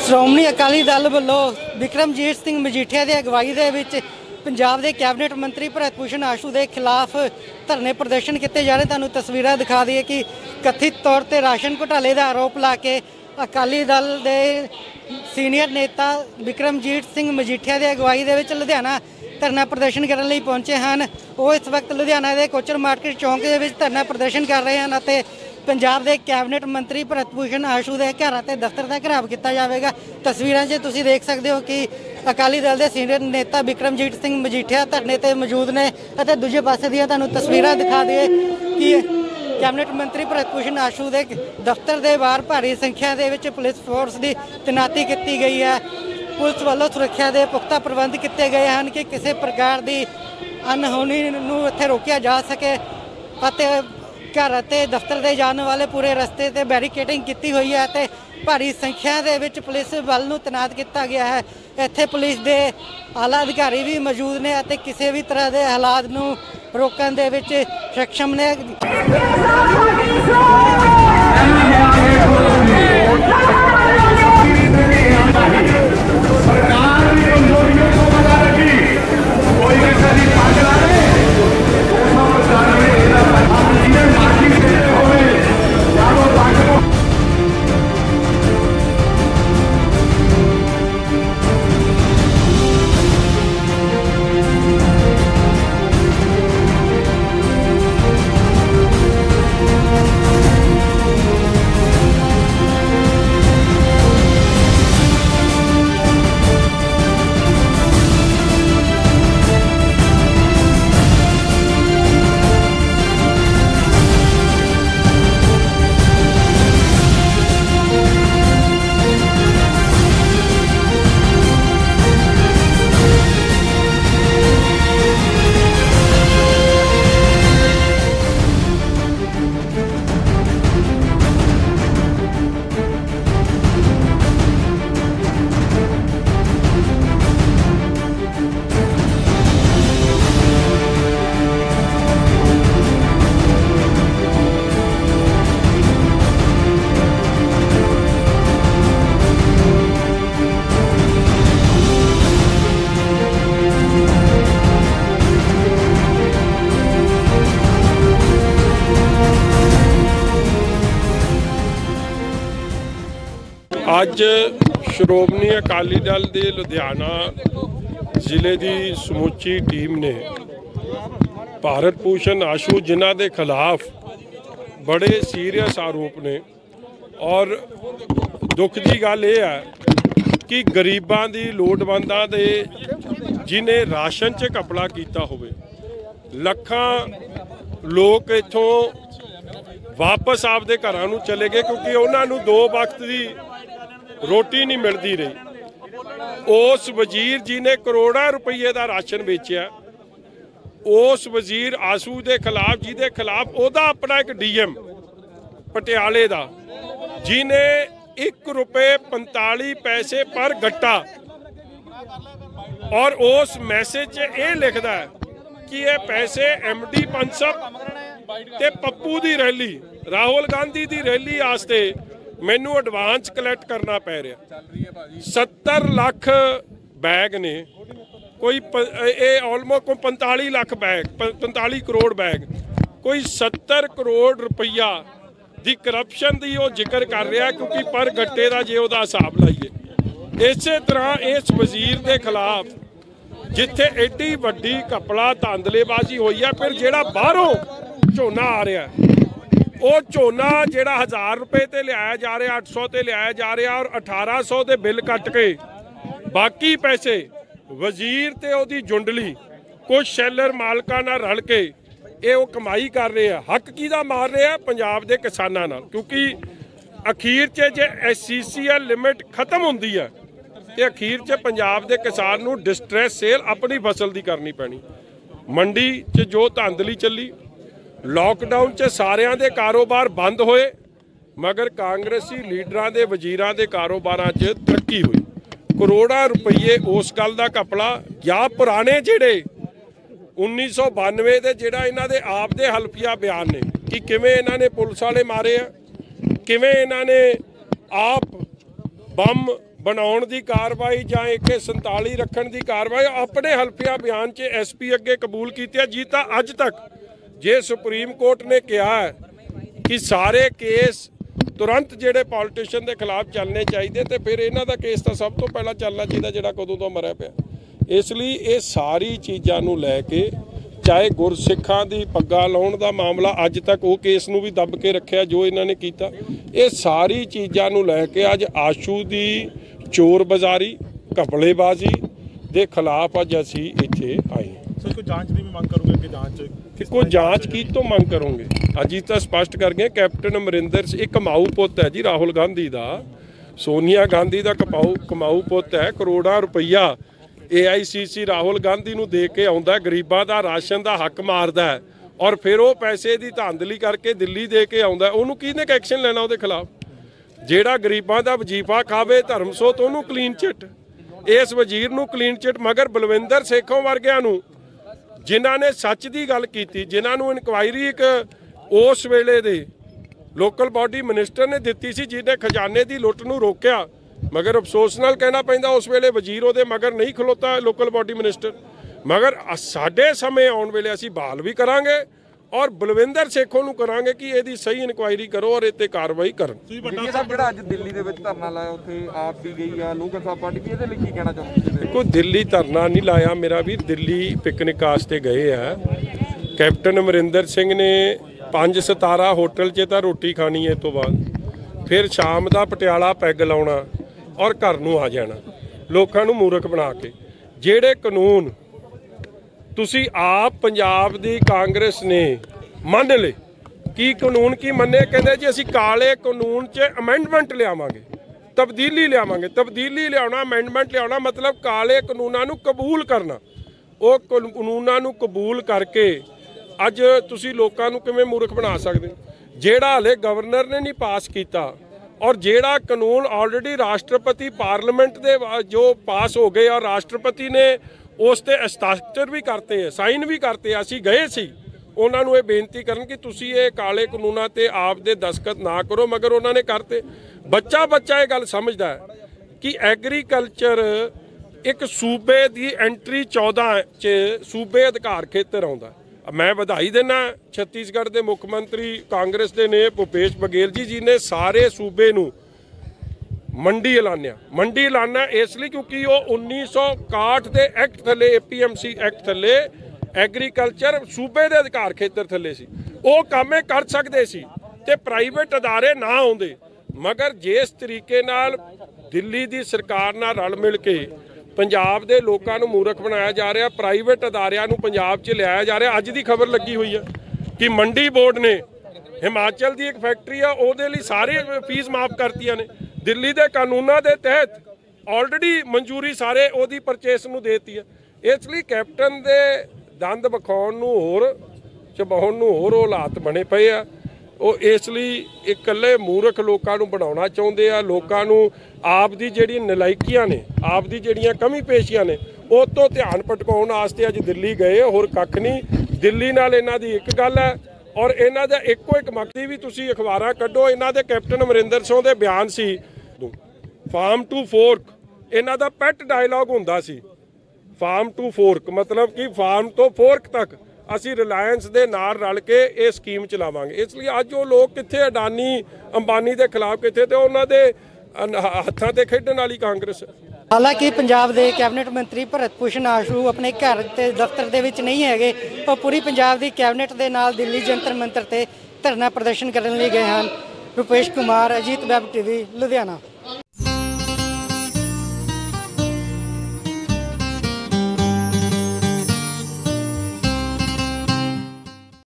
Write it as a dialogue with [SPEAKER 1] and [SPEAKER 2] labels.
[SPEAKER 1] ਸ਼੍ਰੋਮਣੀ ਅਕਾਲੀ ਦਲ ਵੱਲੋਂ ਬਿਕਰਮਜੀਤ ਸਿੰਘ ਮਜੀਠੀਆ ਦੀ ਅਗਵਾਈ ਦੇ ਵਿੱਚ ਪੰਜਾਬ ਦੇ ਕੈਬਨਿਟ ਮੰਤਰੀ ਭਰਤ ਭੂਸ਼ਣ ਆਸ਼ੂ ਦੇ ਖਿਲਾਫ ਧਰਨੇ ਪ੍ਰਦਰਸ਼ਨ ਕੀਤੇ ਜਾ ਰਹੇ। ਤੁਹਾਨੂੰ ਤਸਵੀਰਾਂ ਦਿਖਾ ਦਈਏ ਕਿ ਕਥਿਤ ਤੌਰ ਤੇ ਰਾਸ਼ਨ ਘੁਟਾਲੇ ਦਾ ਆਰੋਪ ਲਾ ਕੇ ਅਕਾਲੀ ਦਲ ਦੇ ਸੀਨੀਅਰ ਨੇਤਾ ਬਿਕਰਮਜੀਤ ਸਿੰਘ ਮਜੀਠੀਆ ਦੀ ਅਗਵਾਈ ਦੇ ਵਿੱਚ ਲੁਧਿਆਣਾ ਧਰਨਾ ਪ੍ਰਦਰਸ਼ਨ ਕਰਨ ਲਈ ਪਹੁੰਚੇ ਹਨ। ਉਹ ਇਸ ਵਕਤ ਲੁਧਿਆਣਾ ਦੇ ਕੋਚਰ ਮਾਰਕੀਟ ਚੌਂਕ ਦੇ ਵਿੱਚ ਧਰਨਾ ਪ੍ਰਦਰਸ਼ਨ ਕਰ ਰਹੇ ਹਨ ਅਤੇ ਪੰਜਾਬ ਦੇ ਕੈਬਨਿਟ ਮੰਤਰੀ ਭਰਤ ਭੂਸ਼ਣ ਆਸ਼ੂ ਦੇ ਘਰ ਅਤੇ ਦਫ਼ਤਰ ਦਾ ਘਿਰਾਵ ਕੀਤਾ ਜਾਵੇਗਾ। ਤਸਵੀਰਾਂ 'ਚ ਤੁਸੀਂ ਦੇਖ ਸਕਦੇ ਹੋ ਕਿ ਅਕਾਲੀ ਦਲ ਦੇ ਸੀਨੀਅਰ ਨੇਤਾ ਬਿਕਰਮਜੀਤ ਸਿੰਘ ਮਜੀਠੀਆ ਧਰਨੇ ਤੇ ਮੌਜੂਦ ਨੇ ਅਤੇ ਦੂਜੇ ਪਾਸੇ ਦੀਆਂ ਤੁਹਾਨੂੰ ਤਸਵੀਰਾਂ ਦਿਖਾ ਦਈਏ ਕਿ ਕੈਬਨਿਟ ਮੰਤਰੀ ਭਰਤ ਭੂਸ਼ਣ ਆਸ਼ੂ ਦੇ ਦਫ਼ਤਰ ਦੇ ਬਾਹਰ ਭਾਰੀ ਸੰਖਿਆ ਦੇ ਵਿੱਚ ਪੁਲਿਸ ਫੋਰਸ ਦੀ ਤੈਨਾਤੀ ਕੀਤੀ ਗਈ ਹੈ। ਪੁਲਿਸ ਵੱਲੋਂ ਸੁਰੱਖਿਆ ਦੇ ਪੁਖਤਾ ਪ੍ਰਬੰਧ ਕੀਤੇ ਗਏ ਹਨ ਕਿ ਕਿਸੇ ਪ੍ਰਕਾਰ ਦੀ ਅਣਹੋਣੀ ਨੂੰ ਇੱਥੇ ਰੋਕਿਆ ਜਾ ਸਕੇ ਅਤੇ ਘਰ ਅਤੇ ਦਫ਼ਤਰ ਦੇ ਜਾਣ ਵਾਲੇ ਪੂਰੇ ਰਸਤੇ ਤੇ ਬੈਰੀਕੇਡਿੰਗ ਕੀਤੀ ਹੋਈ ਹੈ ਤੇ ਭਾਰੀ ਸੰਖਿਆ ਦੇ ਵਿੱਚ ਪੁਲਿਸ ਬਲ ਨੂੰ ਤੈਨਾਤ ਕੀਤਾ ਗਿਆ ਹੈ। ਇੱਥੇ ਪੁਲਿਸ ਦੇ ਆਲਾ ਅਧਿਕਾਰੀ ਵੀ ਮੌਜੂਦ ਨੇ ਅਤੇ ਕਿਸੇ ਵੀ ਤਰ੍ਹਾਂ ਦੇ ਹਾਲਾਤ ਨੂੰ ਰੋਕਣ ਦੇ ਵਿੱਚ ਸક્ષਮ ਨੇ।
[SPEAKER 2] ਅੱਜ ਸ਼੍ਰੋਮਣੀ ਅਕਾਲੀ ਦਲ ਦੇ ਲੁਧਿਆਣਾ ਜ਼ਿਲ੍ਹੇ ਦੀ ਸਮੁੱਚੀ ਟੀਮ ਨੇ ਭਾਰਤ ਭੂਸ਼ਣ ਆਸ਼ੂ ਜਿਨ੍ਹਾਂ ਦੇ ਖਿਲਾਫ ਬੜੇ ਸੀਰੀਅਸ ਆਰੋਪ ਨੇ ਔਰ ਦੁੱਖ ਦੀ ਗੱਲ ਇਹ ਹੈ ਕਿ ਗਰੀਬਾਂ ਦੀ ਲੋੜਵੰਦਾਂ ਦੇ ਜਿਨੇ ਰਾਸ਼ਨ 'ਚ ਘਪਲਾ ਕੀਤਾ ਹੋਵੇ, ਲੱਖਾਂ ਲੋਕ ਇੱਥੋਂ ਵਾਪਸ ਆਪਦੇ ਘਰਾਂ ਨੂੰ ਚਲੇ ਗਏ ਕਿਉਂਕਿ ਉਹਨਾਂ ਨੂੰ 2 ਵਕਤ ਦੀ ਰੋਟੀ ਨਹੀਂ ਮਿਲਦੀ ਰਹੀ। ਉਸ ਵਜ਼ੀਰ ਜੀ ਨੇ ਕਰੋੜਾਂ ਰੁਪਏ ਦਾ ਰਾਸ਼ਨ ਵੇਚਿਆ। ਉਸ ਵਜ਼ੀਰ ਆਸ਼ੂ ਦੇ ਖਿਲਾਫ ਜਿਹਦੇ ਖਿਲਾਫ ਉਹਦਾ ਆਪਣਾ ਇੱਕ ਡੀਐਮ ਪਟਿਆਲੇ ਦਾ ਜਿਹਨੇ 1 ਰੁਪਏ 45 ਪੈਸੇ ਪਰ ਗੱਟਾ ਔਰ ਉਸ ਮੈਸੇਜ 'ਚ ਇਹ ਲਿਖਦਾ ਹੈ ਕਿ ਇਹ ਪੈਸੇ ਐਮਡੀ ਪੰਸਬ ਤੇ ਪੱਪੂ ਦੀ ਰੈਲੀ, ਰਾਹੁਲ ਗਾਂਧੀ ਦੀ ਰੈਲੀ ਵਾਸਤੇ ਮੈਨੂੰ ਐਡਵਾਂਸ ਕਲੈਕਟ ਕਰਨਾ ਪੈ ਰਿਹਾ। 70 ਲੱਖ ਬੈਗ ਨੇ, ਕੋਈ ਇਹ almost 45 lakh bag, 45 crore bag, ਕੋਈ 70 ਕਰੋੜ ਰੁਪਈਆ ਦੀ ਕਰਪਸ਼ਨ ਦੀ ਉਹ ਜ਼ਿਕਰ ਕਰ ਰਿਹਾ ਕਿਉਂਕਿ ਪਰ ਗੱਟੇ ਦਾ ਜੇ ਉਹਦਾ ਹਿਸਾਬ ਲਾਈਏ। ਇਸੇ ਤਰ੍ਹਾਂ ਇਸ ਵਜ਼ੀਰ ਦੇ ਖਿਲਾਫ ਜਿੱਥੇ ਐਡੀ ਵੱਡੀ ਘਪਲਾ ਧਾਂਦਲੇਬਾਜ਼ੀ ਹੋਈ ਹੈ, ਫਿਰ ਜਿਹੜਾ ਬਾਹਰੋਂ ਝੋਨਾ ਆ ਰਿਹਾ ਉਹ ਝੋਨਾ ਜਿਹੜਾ 1000 ਰੁਪਏ ਤੇ ਲਿਆਇਆ ਜਾ ਰਿਹਾ, 800 ਤੇ ਲਿਆਇਆ ਜਾ ਰਿਹਾ ਔਰ 1800 ਦੇ ਬਿੱਲ ਕੱਟ ਕੇ ਬਾਕੀ ਪੈਸੇ ਵਜ਼ੀਰ ਤੇ ਉਹਦੀ ਜੁੰਡਲੀ ਕੁਝ ਸ਼ੈਲਰ ਮਾਲਕਾਂ ਨਾਲ ਰਲ ਕੇ ਇਹ ਉਹ ਕਮਾਈ ਕਰ ਰਹੇ ਆ। ਹੱਕ ਕਿਹਦਾ ਮਾਰ ਰਹੇ ਆ? ਪੰਜਾਬ ਦੇ ਕਿਸਾਨਾਂ ਨਾਲ, ਕਿਉਂਕਿ ਅਖੀਰ 'ਚ ਜੇ SCCL ਲਿਮਿਟ ਖਤਮ ਹੁੰਦੀ ਹੈ ਤੇ ਅਖੀਰ 'ਚ ਪੰਜਾਬ ਦੇ ਕਿਸਾਨ ਨੂੰ ਡਿਸਟ੍ਰੈਸ ਸੇਲ ਆਪਣੀ ਫਸਲ ਦੀ ਕਰਨੀ ਪੈਣੀ। ਮੰਡੀ 'ਚ ਜੋ ਧਾਂਦਲੀ ਚੱਲੀ, ਲਾਕਡਾਊਨ 'ਚ ਸਾਰਿਆਂ ਦੇ ਕਾਰੋਬਾਰ ਬੰਦ ਹੋਏ ਮਗਰ ਕਾਂਗਰਸੀ ਲੀਡਰਾਂ ਦੇ ਵਜ਼ੀਰਾਂ ਦੇ ਕਾਰੋਬਾਰਾਂ 'ਚ ਤਰੱਕੀ ਹੋਈ। ਕਰੋੜਾਂ ਰੁਪਏ ਉਸ ਗੱਲ ਦਾ ਘਪਲਾ ਜਾਂ ਪੁਰਾਣੇ ਜਿਹੜੇ 1992 ਦੇ ਜਿਹੜਾ ਇਹਨਾਂ ਦੇ ਆਪ ਦੇ ਹਲਫੀਆ ਬਿਆਨ ਨੇ ਕਿ ਕਿਵੇਂ ਇਹਨਾਂ ਨੇ ਪੁਲਿਸ ਵਾਲੇ ਮਾਰੇ ਆ, ਕਿਵੇਂ ਇਹਨਾਂ ਨੇ ਆਪ ਬੰਮ ਬਣਾਉਣ ਦੀ ਕਾਰਵਾਈ ਜਾਂ AK-47 ਰੱਖਣ ਦੀ ਕਾਰਵਾਈ ਆਪਣੇ ਹਲਫੀਆ ਬਿਆਨ 'ਚ SP ਅੱਗੇ ਕਬੂਲ ਕੀਤੀ ਹੈ। ਜੀ ਤਾਂ ਅੱਜ ਤੱਕ ਜੇ ਸੁਪਰੀਮ ਕੋਰਟ ਨੇ ਕਿਹਾ ਹੈ ਕਿ ਸਾਰੇ ਕੇਸ ਤੁਰੰਤ ਜਿਹੜੇ ਪੋਲੀਟੀਸ਼ੀਅਨ ਦੇ ਖਿਲਾਫ ਚੱਲਣੇ ਚਾਹੀਦੇ, ਤੇ ਫਿਰ ਇਹਨਾਂ ਦਾ ਕੇਸ ਤਾਂ ਸਭ ਤੋਂ ਪਹਿਲਾਂ ਚੱਲਣਾ ਚਾਹੀਦਾ ਜਿਹੜਾ ਕਦੋਂ ਤੋਂ ਮਰਿਆ ਪਿਆ। ਇਸ ਲਈ ਇਹ ਸਾਰੀ ਚੀਜ਼ਾਂ ਨੂੰ ਲੈ ਕੇ, ਚਾਹੇ ਗੁਰਸਿੱਖਾਂ ਦੀ ਪੱਗਾਂ ਲਾਉਣ ਦਾ ਮਾਮਲਾ, ਅੱਜ ਤੱਕ ਉਹ ਕੇਸ ਨੂੰ ਵੀ ਦੱਬ ਕੇ ਰੱਖਿਆ ਜੋ ਇਹਨਾਂ ਨੇ ਕੀਤਾ, ਇਹ ਸਾਰੀ ਚੀਜ਼ਾਂ ਨੂੰ ਲੈ ਕੇ ਅੱਜ ਆਸ਼ੂ ਦੀ ਚੋਰ ਬਾਜ਼ਾਰੀ, ਘਪਲੇਬਾਜ਼ੀ ਦੇ ਖਿਲਾਫ ਅੱਜ ਅਸੀਂ ਇੱਥੇ ਆਏ।
[SPEAKER 3] ਸਰ ਕੋਈ ਜਾਂਚ ਦੀ ਵੀ ਮੰਗ ਕਰੋਗੇ ਕਿ
[SPEAKER 2] ਕੋਈ ਜਾਂਚ ਕੀ ਤੋਂ ਮੰਗ ਕਰੋਗੇ? ਅੱਜ ਹੀ ਤਾਂ ਸਪਸ਼ਟ ਕਰ ਗਏ, ਕੈਪਟਨ ਅਮਰਿੰਦਰ ਸਿੰਘ ਇੱਕ ਕਮਾਊ ਪੁੱਤ ਹੈ ਜੀ ਰਾਹੁਲ ਗਾਂਧੀ ਦਾ, ਸੋਨੀਆ ਗਾਂਧੀ ਦਾ ਕਮਾਊ ਪੁੱਤ ਹੈ। ਕਰੋੜਾਂ ਰੁਪਈਆ AICC ਰਾਹੁਲ ਗਾਂਧੀ ਨੂੰ ਦੇ ਕੇ ਆਉਂਦਾ, ਗਰੀਬਾਂ ਦਾ ਰਾਸ਼ਨ ਦਾ ਹੱਕ ਮਾਰਦਾ ਹੈ, ਔਰ ਫਿਰ ਉਹ ਪੈਸੇ ਦੀ ਧਾਂਦਲੀ ਕਰਕੇ ਦਿੱਲੀ ਦੇ ਕੇ ਆਉਂਦਾ। ਉਹਨੂੰ ਕਿਹਨੇ ਐਕਸ਼ਨ ਲੈਣਾ ਉਹਦੇ ਖਿਲਾਫ? ਜਿਹੜਾ ਗਰੀਬਾਂ ਦਾ ਵਜੀਫਾ ਖਾਵੇ ਧਰਮਸੋਤ, ਉਹਨੂੰ ਕਲੀਨ ਚਿੱਟ, ਇਸ ਵਜ਼ੀਰ ਨੂੰ ਕਲੀਨ ਚਿੱਟ। ਮਗਰ ਬਲਵਿੰਦਰ ਸੇਖੋਂ ਵਰਗਿਆਂ ਨੂੰ, ਜਿਨ੍ਹਾਂ ਨੇ ਸੱਚ ਦੀ ਗੱਲ ਕੀਤੀ, ਜਿਨ੍ਹਾਂ ਨੂੰ ਇਨਕੁਆਇਰੀ ਇੱਕ ਉਸ ਵੇਲੇ ਦੇ ਲੋਕਲ ਬਾਡੀ ਮਿਨਿਸਟਰ ਨੇ ਦਿੱਤੀ ਸੀ, ਜਿਹਨੇ ਖਜ਼ਾਨੇ ਦੀ ਲੁੱਟ ਨੂੰ ਰੋਕਿਆ, ਮਗਰ ਅਫਸੋਸ ਨਾਲ ਕਹਿਣਾ ਪੈਂਦਾ ਉਸ ਵੇਲੇ ਵਜ਼ੀਰ ਉਹਦੇ ਮਗਰ ਨਹੀਂ ਖਲੋਤਾ, ਲੋਕਲ ਬਾਡੀ ਮਿਨਿਸਟਰ। ਮਗਰ ਸਾਡੇ ਸਮੇਂ ਆਉਣ ਵੇਲੇ ਅਸੀਂ ਬਹਾਲ ਵੀ ਕਰਾਂਗੇ ਔਰ ਬਲਵਿੰਦਰ ਸੇਖੋਂ ਨੂੰ ਕਰਾਂਗੇ ਕਿ ਇਹਦੀ ਸਹੀ ਇਨਕੁਆਇਰੀ ਕਰੋ ਔਰ ਇਹ 'ਤੇ ਕਾਰਵਾਈ ਕਰਨ।
[SPEAKER 4] ਜਿਹੜਾ ਅੱਜ ਦਿੱਲੀ ਦੇ ਵਿੱਚ ਧਰਨਾ ਲਾਇਆ, ਉੱਥੇ ਆਪ ਵੀ ਗਈ ਆ ਨੂੰਗਰ ਸਾਹਿਬ ਪਾਰਟੀ ਵੀ, ਇਹਦੇ ਲਈ ਕੀ ਕਹਿਣਾ ਚਾਹੁੰਦੇ?
[SPEAKER 2] ਦੇਖੋ, ਦਿੱਲੀ ਧਰਨਾ ਨਹੀਂ ਲਾਇਆ ਮੇਰਾ ਵੀਰ, ਦਿੱਲੀ ਪਿਕਨਿਕ ਵਾਸਤੇ ਗਏ ਆ। ਕੈਪਟਨ ਅਮਰਿੰਦਰ ਸਿੰਘ ਨੇ 5 ਸਿਤਾਰਾ ਹੋਟਲ 'ਚ ਤਾਂ ਰੋਟੀ ਖਾਣੀ ਹੈ, ਤੋਂ ਬਾਅਦ ਫਿਰ ਸ਼ਾਮ ਦਾ ਪਟਿਆਲਾ ਪੈਗ ਲਾਉਣਾ ਔਰ ਘਰ ਨੂੰ ਆ ਜਾਣਾ, ਲੋਕਾਂ ਨੂੰ ਮੂਰਖ ਬਣਾ ਕੇ। ਜਿਹੜੇ ਕਾਨੂੰਨ ਤੁਸੀਂ ਆਪ ਪੰਜਾਬ ਦੀ ਕਾਂਗਰਸ ਨੇ ਮੰਨ ਲਏ, ਕੀ ਕਾਨੂੰਨ ਕੀ ਮੰਨੇ? ਕਹਿੰਦੇ ਜੀ ਅਸੀਂ ਕਾਲੇ ਕਾਨੂੰਨ 'ਚ ਅਮੈਂਡਮੈਂਟ ਲਿਆਵਾਂਗੇ, ਤਬਦੀਲੀ ਲਿਆਵਾਂਗੇ। ਤਬਦੀਲੀ ਲਿਆਉਣਾ, ਅਮੈਂਡਮੈਂਟ ਲਿਆਉਣਾ ਮਤਲਬ ਕਾਲੇ ਕਾਨੂੰਨਾਂ ਨੂੰ ਕਬੂਲ ਕਰਨਾ। ਉਹ ਕਾਨੂੰਨਾਂ ਨੂੰ ਕਬੂਲ ਕਰਕੇ ਅੱਜ ਤੁਸੀਂ ਲੋਕਾਂ ਨੂੰ ਕਿਵੇਂ ਮੂਰਖ ਬਣਾ ਸਕਦੇ? ਜਿਹੜਾ ਹਲੇ ਗਵਰਨਰ ਨੇ ਨਹੀਂ ਪਾਸ ਕੀਤਾ, ਔਰ ਜਿਹੜਾ ਕਾਨੂੰਨ ਆਲਰੇਡੀ ਰਾਸ਼ਟਰਪਤੀ ਪਾਰਲੀਮੈਂਟ ਦੇ ਜੋ ਪਾਸ ਹੋ ਗਏ ਔਰ ਰਾਸ਼ਟਰਪਤੀ ਨੇ ਉਸ ਤੇ ਹਸਤਾਖਰ ਵੀ ਕਰਤੇ, ਸਾਈਨ ਵੀ ਕਰਤੇ। ਅਸੀਂ ਗਏ ਸੀ ਉਹਨਾਂ ਨੂੰ ਇਹ ਬੇਨਤੀ ਕਰਨ ਕਿ ਤੁਸੀਂ ਇਹ ਕਾਲੇ ਕਾਨੂੰਨਾਂ ਤੇ ਆਪ ਦੇ ਦਸਤਖਤ ਨਾ ਕਰੋ, ਮਗਰ ਉਹਨਾਂ ਨੇ ਕਰਤੇ। ਬੱਚਾ ਇਹ ਗੱਲ ਸਮਝਦਾ ਹੈ ਕਿ ਐਗਰੀਕਲਚਰ ਇੱਕ ਸੂਬੇ ਦੀ ਐਂਟਰੀ 14 'ਚ ਸੂਬੇ ਅਧਿਕਾਰ ਖੇਤਰ ਆਉਂਦਾ। ਮੈਂ ਵਧਾਈ ਦਿੰਦਾ ਛੱਤੀਸਗੜ੍ਹ ਦੇ ਮੁੱਖ ਮੰਤਰੀ ਕਾਂਗਰਸ ਦੇ ਨੇ ਭੁਪੇਸ਼ ਬਘੇਲ ਜੀ ਨੇ ਸਾਰੇ ਸੂਬੇ ਨੂੰ ਮੰਡੀ ਐਲਾਨਿਆ ਇਸ ਲਈ ਕਿਉਂਕਿ ਉਹ 1961 ਦੇ ਐਕਟ ਥੱਲੇ, APMC ਐਕਟ ਥੱਲੇ ਐਗਰੀਕਲਚਰ ਸੂਬੇ ਦੇ ਅਧਿਕਾਰ ਖੇਤਰ ਥੱਲੇ ਸੀ। ਉਹ ਕੰਮ ਇਹ ਕਰ ਸਕਦੇ ਸੀ ਤੇ ਪ੍ਰਾਈਵੇਟ ਅਦਾਰੇ ਨਾ ਆਉਂਦੇ। ਮਗਰ ਜਿਸ ਤਰੀਕੇ ਨਾਲ ਦਿੱਲੀ ਦੀ ਸਰਕਾਰ ਨਾਲ ਰਲ ਮਿਲ ਕੇ ਪੰਜਾਬ ਦੇ ਲੋਕਾਂ ਨੂੰ ਮੂਰਖ ਬਣਾਇਆ ਜਾ ਰਿਹਾ, ਪ੍ਰਾਈਵੇਟ ਅਦਾਰਿਆਂ ਨੂੰ ਪੰਜਾਬ 'ਚ ਲਿਆਇਆ ਜਾ ਰਿਹਾ। ਅੱਜ ਦੀ ਖਬਰ ਲੱਗੀ ਹੋਈ ਹੈ ਕਿ ਮੰਡੀ ਬੋਰਡ ਨੇ ਹਿਮਾਚਲ ਦੀ ਇੱਕ ਫੈਕਟਰੀ ਆ, ਉਹਦੇ ਲਈ ਸਾਰੇ ਫੀਸ ਮਾਫ ਕਰਤੀਆਂ ਨੇ। ਦਿੱਲੀ ਦੇ ਕਾਨੂੰਨਾਂ ਦੇ ਤਹਿਤ ਆਲਰੇਡੀ ਮਨਜ਼ੂਰੀ ਸਾਰੇ ਉਹਦੀ ਪਰਚੇਸ ਨੂੰ ਦੇਤੀ ਹੈ। ਇਸ ਲਈ ਕੈਪਟਨ ਦੇ ਦੰਦ ਵਿਖਾਉਣ ਨੂੰ ਹੋਰ, ਚਬਾਉਣ ਨੂੰ ਹੋਰ ਹਾਲਾਤ ਬਣੇ ਪਏ ਆ। ਉਹ ਇਸ ਲਈ ਇਕੱਲੇ ਮੂਰਖ ਲੋਕਾਂ ਨੂੰ ਬਣਾਉਣਾ ਚਾਹੁੰਦੇ ਆ। ਲੋਕਾਂ ਨੂੰ ਆਪ ਦੀ ਜਿਹੜੀ ਨਲਾਇਕੀਆਂ ਨੇ, ਆਪ ਦੀ ਜਿਹੜੀਆਂ ਕਮੀ ਪੇਸ਼ੀਆਂ ਨੇ, ਉਹ ਤੋਂ ਧਿਆਨ ਭਟਕਾਉਣ ਵਾਸਤੇ ਅੱਜ ਦਿੱਲੀ ਗਏ, ਹੋਰ ਕੱਖ ਨਹੀਂ। ਦਿੱਲੀ ਨਾਲ ਇਹਨਾਂ ਦੀ ਇੱਕ ਗੱਲ ਹੈ ਔਰ ਇਹਨਾਂ ਦਾ ਇੱਕੋ ਇੱਕ ਮਕਸਦ ਵੀ ਤੁਸੀਂ ਅਖਬਾਰਾਂ ਕੱਢੋ, ਇਹਨਾਂ ਦੇ ਕੈਪਟਨ ਅਮਰਿੰਦਰ ਸਿੰਘ ਦੇ ਬਿਆਨ ਸੀ, ਫਾਰਮ ਟੂ ਫੋਰਕ ਇਹਨਾਂ ਦਾ ਪੈਟ ਡਾਇਲੌਗ ਹੁੰਦਾ ਸੀ। ਫਾਰਮ ਟੂ ਫੋਰਕ ਮਤਲਬ ਕਿ ਫਾਰਮ ਤੋਂ ਫੋਰਕ ਤੱਕ ਅਸੀਂ ਰਿਲਾਇੰਸ ਦੇ ਨਾਲ ਰਲ ਕੇ ਇਹ ਸਕੀਮ ਚਲਾਵਾਂਗੇ। ਇਸ ਲਈ ਅੱਜ ਉਹ ਲੋਕ ਕਿੱਥੇ, ਅਡਾਨੀ ਅੰਬਾਨੀ ਦੇ ਖਿਲਾਫ ਕਿੱਥੇ, ਤੇ ਉਹਨਾਂ ਦੇ ਹੱਥਾਂ ਤੇ ਖੇਡਣ ਵਾਲੀ ਕਾਂਗਰਸ।
[SPEAKER 1] ਹਾਲਾਂਕਿ ਪੰਜਾਬ ਦੇ ਕੈਬਨਿਟ ਮੰਤਰੀ ਭਰਤ ਭੂਸ਼ਣ ਆਸ਼ੂ ਆਪਣੇ ਘਰ ਤੇ ਦਫ਼ਤਰ ਦੇ ਵਿੱਚ ਨਹੀਂ ਹੈਗੇ, ਉਹ ਪੂਰੀ ਪੰਜਾਬ ਦੀ ਕੈਬਨਿਟ ਦੇ ਨਾਲ ਦਿੱਲੀ ਜੰਤਰ ਮੰਤਰ ਤੇ ਧਰਨਾ ਪ੍ਰਦਰਸ਼ਨ ਕਰਨ ਲਈ ਗਏ ਹਨ। Rupesh Kumar, Ajit web TV, Ludhiana.